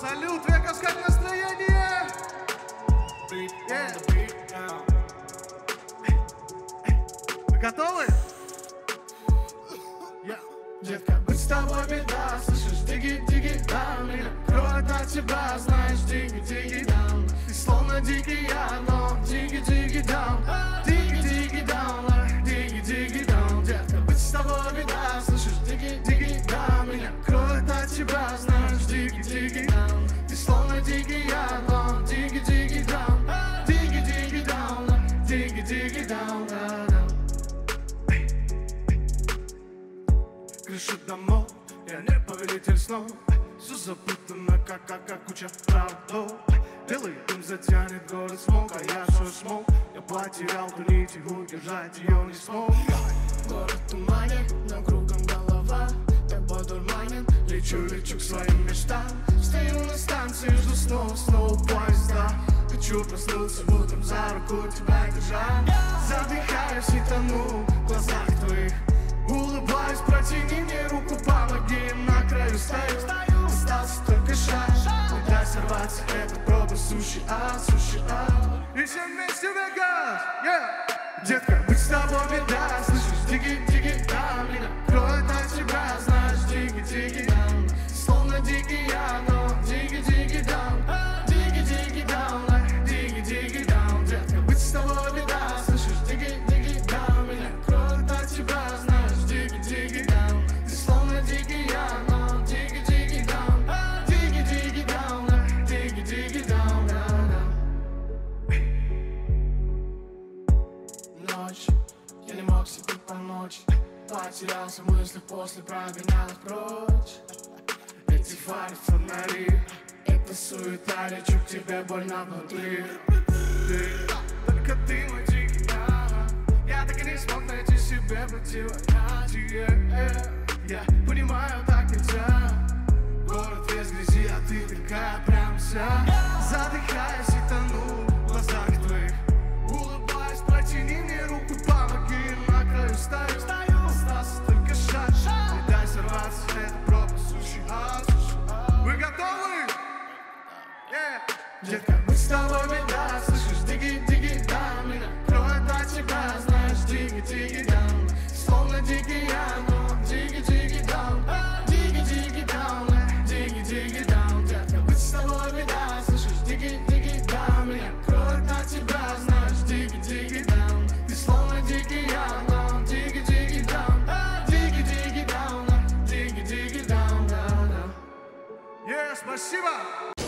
Салют, Вегас, как настроение? Вы готовы? Детка, быть с тобой беда, слышишь, диги-диги даун. Меня кроет от тебя, знаешь, диги-диги даун. Ты словно дикий ягон, диги-диги даун. Диги-диги даун, диги-диги даун. Детка, быть с тобой беда, слышишь, диги-диги даун. Меня кроет от тебя, знаешь, диги-диги даун. Ты словно дикий ягон, диги-диги даун. Диги-диги даун, диги-диги даун. Крыша домов, я не повелитель снов. Все запутано, как куча правдов. Белый дым затянет город смог, а я все смог. Я потерял ту нить и удержать ее не смог. Город в тумане, но кругом голова. Тобой дурманен, лечу к своим мечтам. Стою на станции, жду снова поезда. Хочу проснуться утром, за руку тебя держа. Задыхаюсь и тону в глазах твоих. Улыбаюсь, протяни мне руку, помоги, на краю стою. Остался только шаг, не дай сорваться, это проба суши-ад. И все вместе, Вегас! Детка, быть с тобой беда, слышишь, диги-диги даун. Меня кроет от тебя, знаешь, диги-диги даун. Словно дикий ягон, диги-диги даун. Диги-диги даун, диги-диги даун. Детка, быть с тобой беда, слышишь, диги-диги даун. Меня кроет от тебя, знаешь, диги-диги даун. Ты словно дикий ягон, диги-диги даун. Диги-диги даун, диги-диги даун. Ночь, я не мог себе помочь. Потерялся в мыслях, после прогонял их прочь. Эти фары, фонари, это суета, лечу к тебе больно внутри. Только ты мой дикий ягон. Я так и не смог найти себе противоядие. Я понимаю, так нельзя. Город весь грязи, а ты такая прям вся. Задыхаюсь и тону в глазах твоих. Улыбаюсь, протяни мне руку, помоги, на краю стою. Остался только шаг, не дай сорваться, это проба суши-ад. Вы готовы? Детка, быть с тобой беда, слышишь, диги-диги даун. Меня кроет от тебя, знаешь, диги-диги даун. Словно дикий ягон, диги-диги даун. Диги-диги даун, диги-диги даун. Детка, быть с тобой беда, слышишь, диги-диги даун. Меня кроет от тебя, знаешь, диги-диги даун. Ты словно дикий ягон, диги-диги даун. Диги-диги даун, диги-диги даун. Спасибо!